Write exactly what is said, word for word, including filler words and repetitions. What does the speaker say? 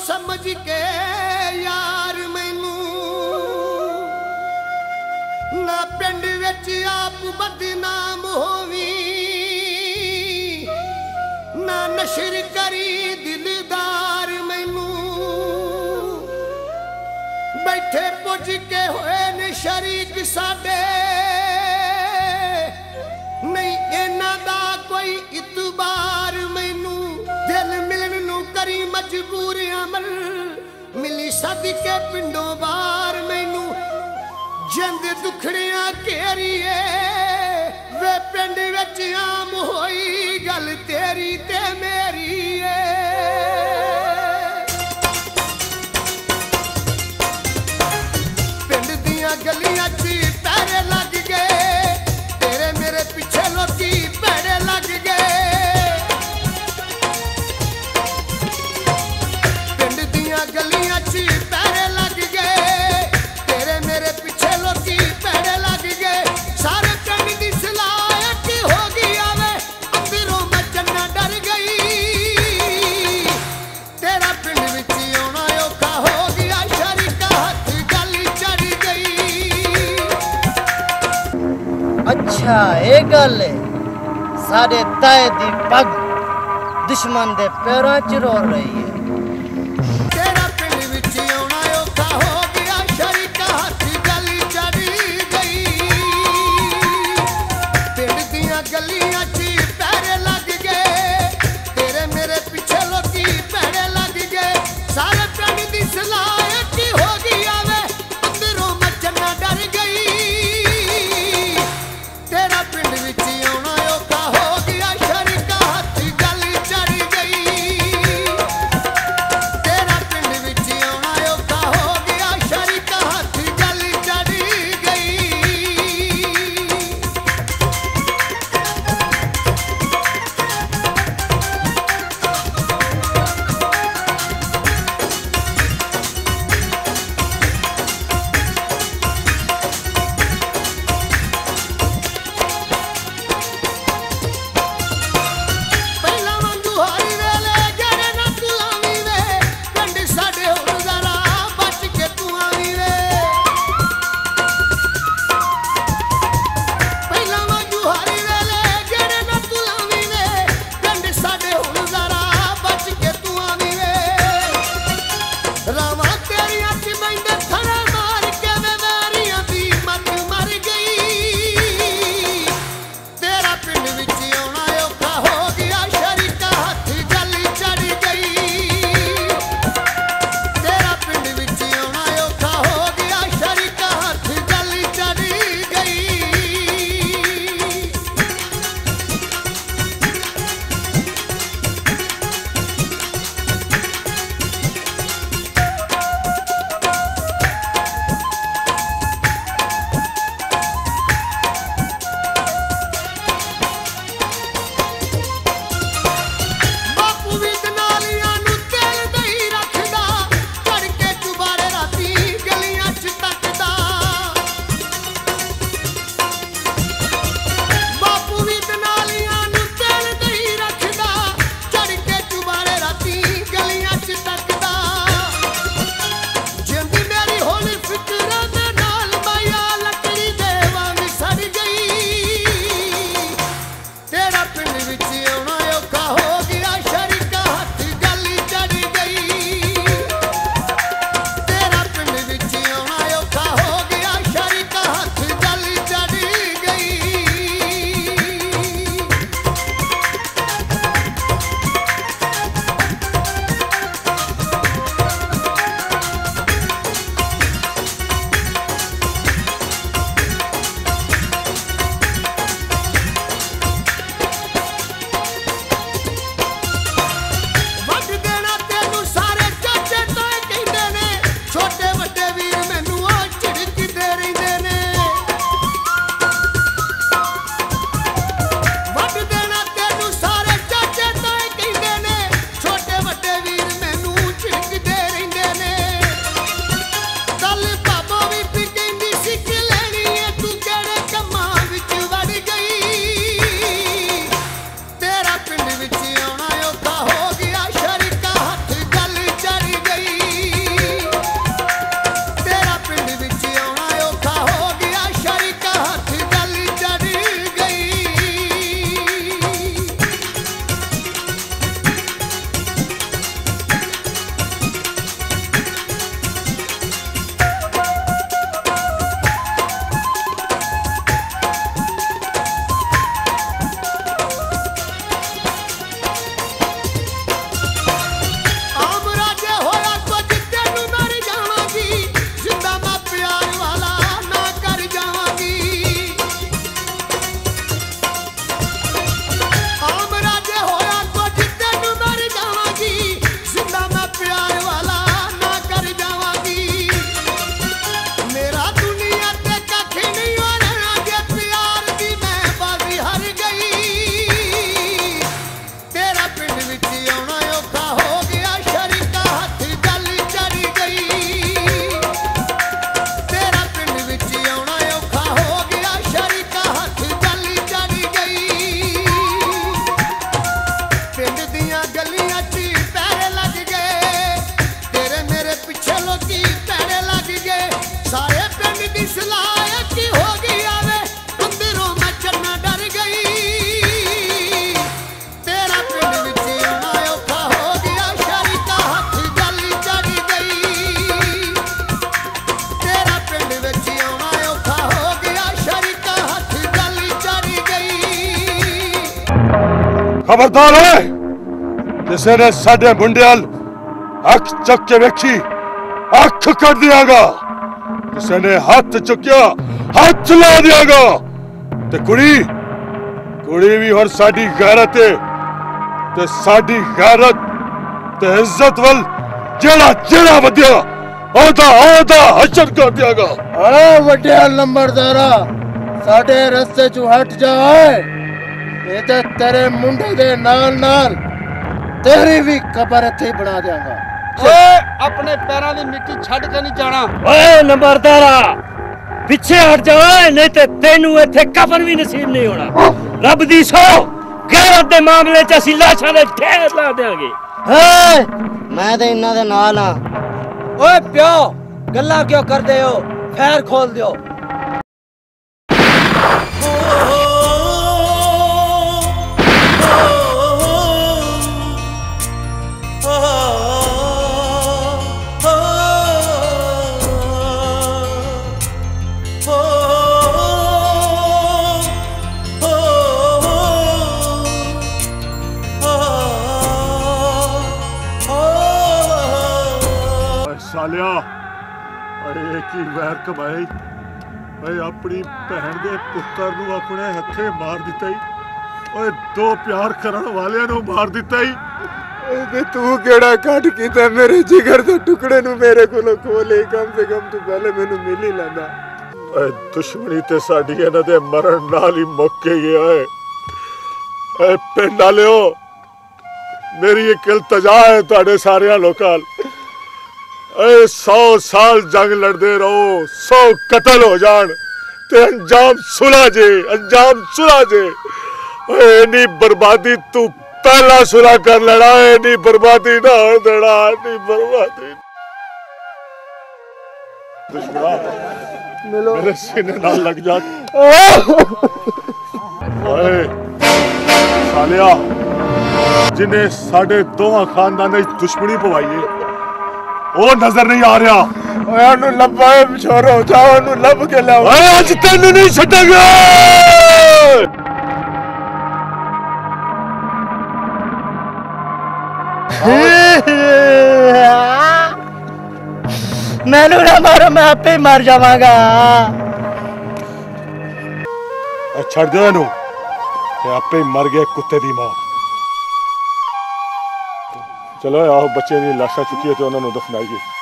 समझ के यार मैनू ना पिंड विच आप बदनाम होवी ना नशर करी दिलदार मैनू बैठे पुज के होए ने शरीक साडे नहीं इन्हां दा कोई इतबार मैनू दिल मिलन नू करी मजबूर अमल मिली सदके पिंडों बार मैनू जिंद दुखड़ियां घेरिए वे पिंड विच आम होई गल तेरी ते मेरी पिंड दियां गलियां च पैरे लग गए तेरे मेरे पीछे लोकी पैरे लग गए पिंड दियां गलियां च पैरे लग गए तेरे मेरे पीछे लोकी पैरे लग गए सारे पिंड दी सलाह एक हो गई आवे अंदरों मैं जन्ना डर गई तेरा पिंड विच आउणा औखा हो गया शरीका हथ गल चढ़ गई। अच्छा ये गल है सारे ताए दी पग दुश्मन दे पैरों च रोल रही है तेरा पिंड विच आउणा औखा हो गया शरीका हथ गल चढ़ गई पिंड दियां गलियां च पैरे लग गए तेरे मेरे पीछे लोकी पैरे लग गए सारे पिंड दी सलाह एक हो गई आवे अंदरों मैं जन्ना डर गई तेरा पिंड विच आउणा औखा हो गया शरीका हथ गल चढ़ गई। खबरदार है किसी ने साडे मुंडे अल अख चक के वेखी अख कर दियागा किसी ने हाथ चुकिया हाथ चला दियागा ते कुड़ी कुड़ी भी और साडी गैरत है ते साडी गैरत ते इज्जत वल जेड़ा जेड़ा वधिया ओदा ओदा हशर कर दियागा। आ वड्डे नंबरदारा साडे रस्ते चो हट जा ये ते तेरे मुंडे दे नाल नाल तेरी भी कबर इत्थे बना देंगा। ओए अपने पैरों की मिट्टी छड़ के नहीं जाना। ओए नंबरदारा पिछे हट जा नहीं ते तेनू इत्थे कफन भी नसीब नहीं होना। रब दी सौ गैरत दे मामले च असि लाशां दे ढेर ला देंगे। है मैं ते इन्हां दे नाल हां। ओए प्यो गल्लां क्यों करदे हो खैर खोल दियो। सालिया अरे की वैर कमाई अरे अपनी भैन दे पुत्र नू अपने हथे मार दिता ही ओए दो प्यार करन वालियां नू मार दिता ही ते तू केड़ा कट कीता मेरे जिगर दे टुकड़े नू मेरे कोलों खोले कम से कम तू पहले मैनू मिल ही लैंदा। ओए दुश्मनी ते साडी इन्हां दे मरण नाल ही मुक के गया है। ओए पिंड वालिओ मेरी एक इल्तजा है तुहाडे सारियां लोकां अरे सौ साल जंग लड़ते रहो सौ कतल हो जान ते अंजाम सुला जे अंजाम सुला जे इन्नी बर्बादी तू पहला सुला कर लेना इन्नी बर्बादी ना होने देना इन्नी बर्बादी दुश्मना मिलो मेरे सीने नाल लग जा। ओए सालिया जिन्हें साडे दोवां खानदानां च दुश्मनी पवाई है ओ नजर नहीं आ रहा। ओए ओनू लब्बा है छोरो जाओ ओनू लब के लाओ। ओए आज तेनू नहीं छड्डांगे। मैनू ना मारो मैं आपे ही मर जावांगा। छड़ दो इनू आपे ही मर गए कुत्ते दी मां। चलो आओ बच्चे दी लाशा चुकी है तो उन्होंने दफनाइए।